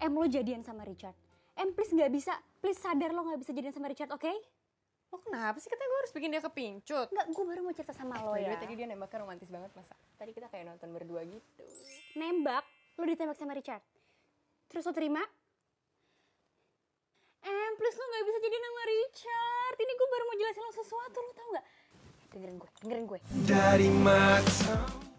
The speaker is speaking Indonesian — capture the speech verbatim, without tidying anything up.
Em lo jadian sama Richard. Em please nggak bisa, please sadar lo nggak bisa jadian sama Richard, oke? Okay? Lo kenapa sih katanya gue harus bikin dia kepincut? Nggak, gue baru mau cerita sama lo ya. Tadi dia nembaknya romantis banget masa. Tadi kita kayak nonton berdua gitu. Nembak, lo ditembak sama Richard. Terus lo terima? Em please lo nggak bisa jadian sama Richard. Ini gue baru mau jelasin lo sesuatu, lo tau nggak? Dengerin gue, dengerin gue. Dari mata